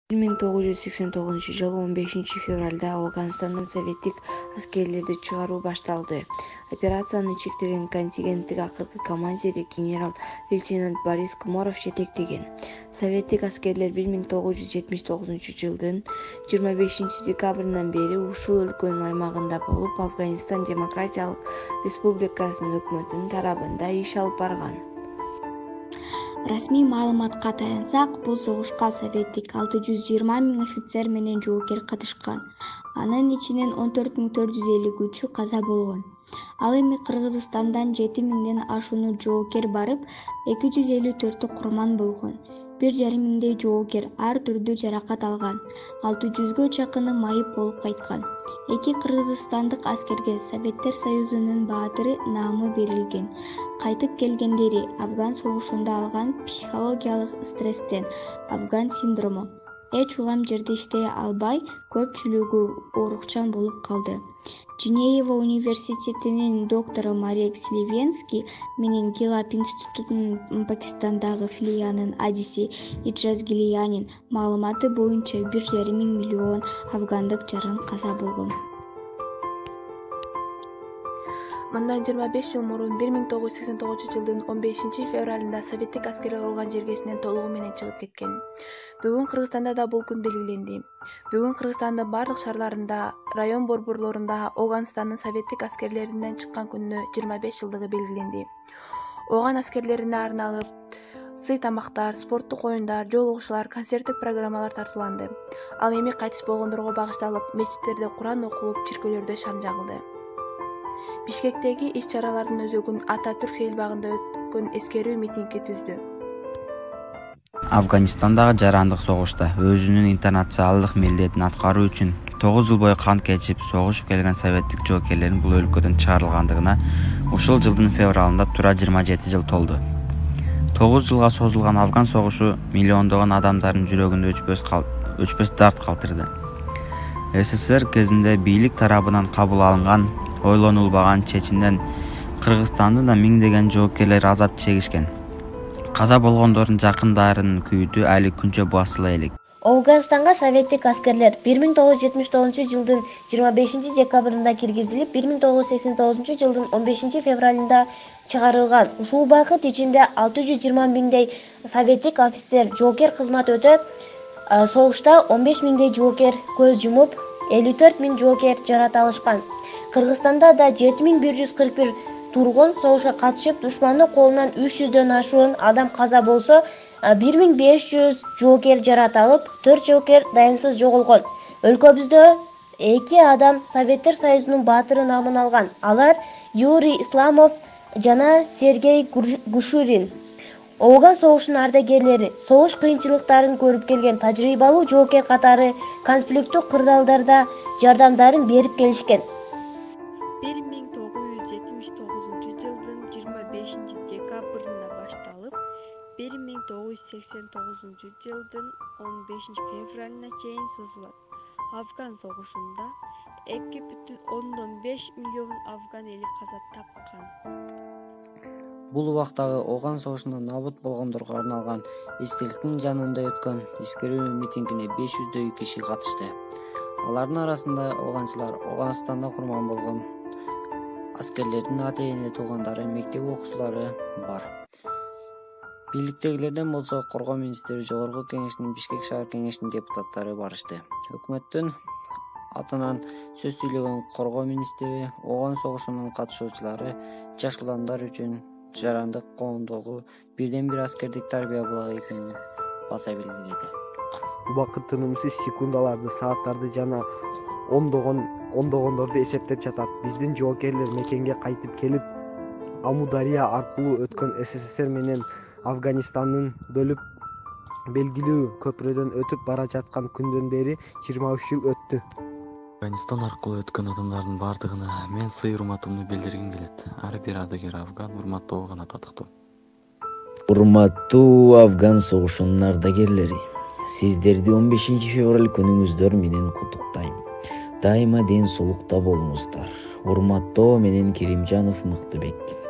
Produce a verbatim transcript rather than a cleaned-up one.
бир миң тогуз жүз сексен тогузунчу жылы он бешинчи февралда Афганистандан советтик аскерлерди чыгаруу башталды. Операциянын чектелген контингенттин акыркы командири генерал-лейтенант Борис Комаров жетектеген. Советтик аскерлер бир миң тогуз жүз жетимиш тогузунчу жылдын жыйырма бешинчи декабрынан бери ушул өлкөнүн аймагында болуп, Афганистан Демократиялык Республикасынын өкмөтүнүн тарабында иш алып барган. Расмий маалыматка таянсак, бул согушка советтик алты жүз жыйырма миң офицер менен жоокер катышкан. Анын ичинен он төрт миң төрт жүз элүүчү каза болгон. Ал эми Кыргызстандан жети миңден ашууну жоокер барып, эки жүз элүү төртү курман болгон. бир жарым миңдей жоокер ар түрдүү жаракат алган. алты жүзгө чакыны майып болуп кайткан. Эки кыргызстандык аскерге Советтер Союзунун баатыры наамы берилген. Кайтып келгендери Афган согушунда алган психологиялык стресстен, Афган синдрому, эч улам жерде иштей албай, көпчүлүгү оорукчан болуп калды. Женева университетинин доктору Марек Сливенский менен Гилаб институтунун Пакистандагы филиалынын адиси Иджаз Гилиянин маалыматы боюнча бир жарым миң миллион афгандык жарын каза болгон. Мындан жыйырма беш жыл мурун бир миң тогуз жүз сексен тогузунчу жылдын он бешинчи февралында советтик аскерлер урган жергесинен толугу менен чыгып кеткен. Бүгүн Кыргызстанда да бул күн белгиленди. Бүгүн Кыргызстандын бардык шаарларында, район борборлорунда Афганистандын советтик аскерлеринен чыккан күнүнө жыйырма беш жылдыгы белгиленди. Афган аскерлерине арналып сый тамактар, спорттук оюндар, жолугушуулар, концерттик программалар тартууланды. Ал эми кайтыш болгондорго багышталып, мечиттерде Куран окулуп, чиркөөлөрдө шам жагылды. Бишкектеги иш-чаралардын өзөгүн Ататүрк сейилбагында өткөн эскерүү митинги түздү. Афганистандагы жарандык согушта өзүнүн интернационалдык милдетин аткаруу үчүн тогуз жыл бою кан кечип согушуп келген советтик жоокерлердин бул өлкөдөн чыгарылгандыгына ушул жылдын февралында туура жыйырма жети жыл толду. тогуз жылга созулган Афган согушу миллиондогон адамдардын жүрөгүндө өчпөс өчпөс дарт калтырды. СССР кезинде бийлик тарабынан кабыл алынган ойлонулбаган чечимден Кыргызстандын да миңдеген жоокерлер азап чегишкен. Каза болгондордун жакындарынын күйүтү али күнчө басыла элек. Афганистанга советтик аскерлер бир миң тогуз жүз жетимиш тогузунчу жылдын жыйырма бешинчи декабрында киргизилип, бир миң тогуз жүз сексен тогузунчу жылдын он бешинчи февралында чыгарылган. Ушул убакыт ичинде алты жүз жыйырма миңдей советтик офицер жоокер кызмат өтөп, согушта он беш миңдей жоокер көз жумуп, элүү төрт миң жоокер жарат алышкан. Кыргызстанда да жети миң бир жүз кырк бир тургун согушка катышып, душмандын колунан үч жүздөн ашуун адам каза болсо, бир миң беш жүз жоокер жарат алып, төрт жоокер дайынсыз жоголгон. Өлкөбүздө эки адам Советтер Союзунун баатыры наамын алган. Алар Юрий Исламов жана Сергей Гушурин. Афган согушунун ардагерлери, согуш кыйынчылыктарын көрүп келген тажрыйбалуу жоокер катары конфликттик кырдаалдарда жардамдарын берип келишкен. бир миң тогуз жүз жетимиш тогузунчу жылдын жыйырма бешинчи декабрында башталып, бир миң тогуз жүз сексен тогузунчу жылдын он бешинчи февралына чейин созулат. Афган согушунда эки бүтүн ондон беш миллион афган эли каза тапкан. Бул убактагы Афган согушунда набут болгондорго арналган эстеликтин жанында өткөн эскерүү митингине беш жүздөй киши катышты. Алардын арасында афганчылар, Афганистанда курман болгон аскерлердин ата-эне туугандары, мектеп окуучулары бар. Бийликтегилерден болсо Коргоо министри, Жогорку Кеңештин, Бишкек шаар кеңешинин депутаттары барышты. Өкмөттүн атынан сөз сүйлөгөн Коргоо министри Афган согушунун катышуучулары жаш уламдар үчүн жарандык коомдогу бирден бир аскердик тарбия булагы экенин баса белгиледи. Убакыт тынымсыз секундаларды, сааттарды жана ондогон ондогондорду эсептеп жатат. Биздин жоокерлер мекенге кайтып келип, Амудария аркылуу өткөн СССР менен Афганистандын бөлүп белгилүү көпүрөдөн өтүп бара жаткан күндөн бери жыйырма үч жыл өттү. Афганистан аркылуу өткөн адамдардын бардыгына мен сый урматымды билдиргим келет. Ар бир ардагер афган урматтоо гана татыктуу. Урматтуу Афган согушунун ардагерлери, сиздерди он бешинчи февраль күнүңүздөр менен куттуктайм. Дайыма ден соолукта болуңуздар. Урматтоо менен Керимжанов Мыктыбек.